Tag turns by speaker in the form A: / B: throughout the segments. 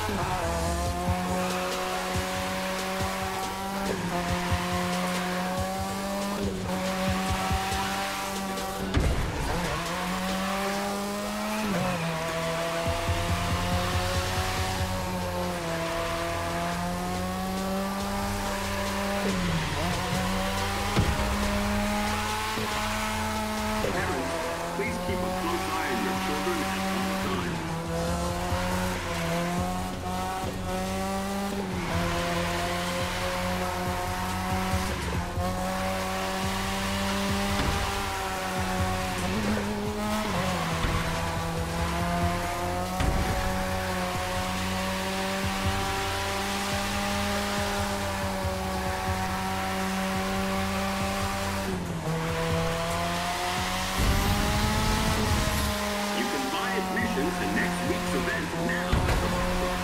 A: Please keep a close eye on your children at all times. Admission to next week's event now at the ballpark.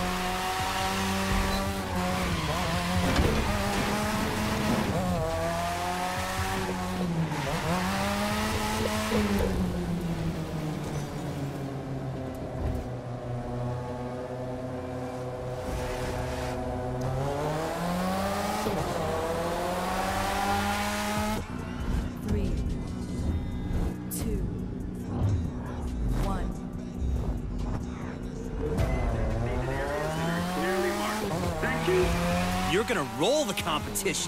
B: You're gonna roll the competition.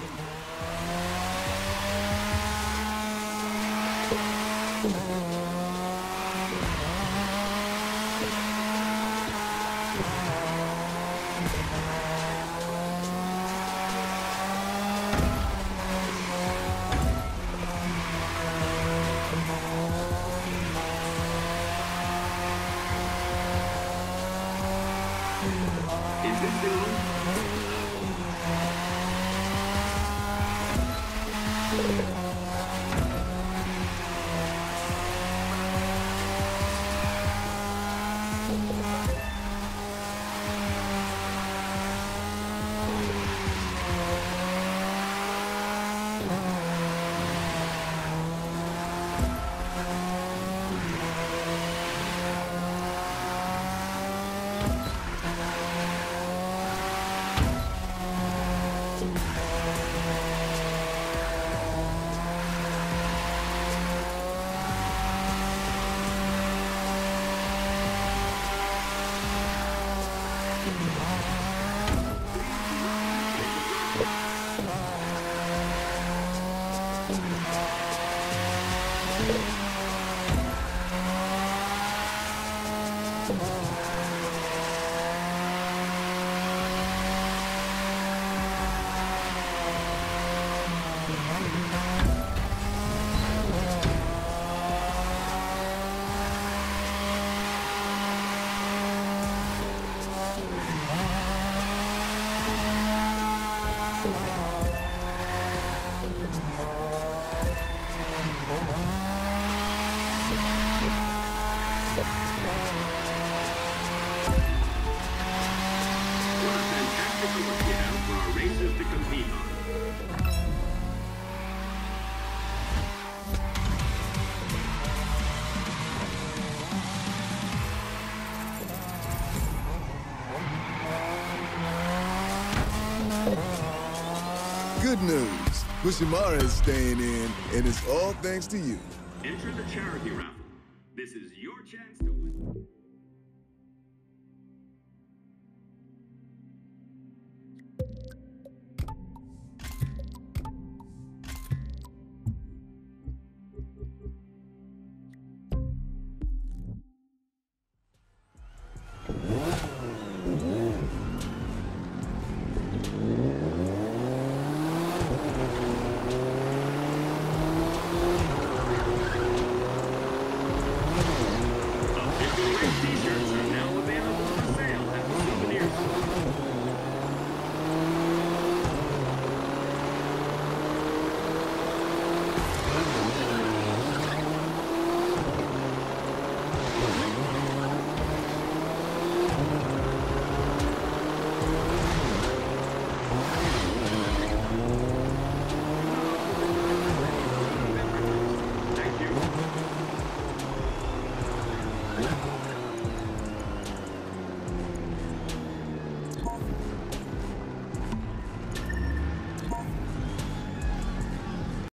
A: Is this the one? For our races to compete on.
C: Good news. Bushimara is staying in, and it's all thanks to you.
A: Enter the charity raffle. This is your chance to